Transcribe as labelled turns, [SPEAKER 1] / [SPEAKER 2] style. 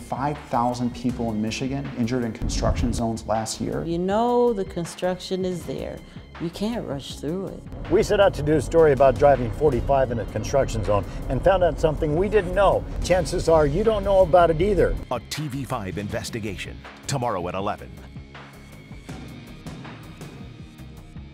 [SPEAKER 1] 5,000 people in Michigan injured in construction zones last year.
[SPEAKER 2] You know the construction is there. You can't rush through it.
[SPEAKER 3] We set out to do a story about driving 45 in a construction zone and found out something we didn't know. Chances are you don't know about it either.
[SPEAKER 4] A TV5 investigation, tomorrow at 11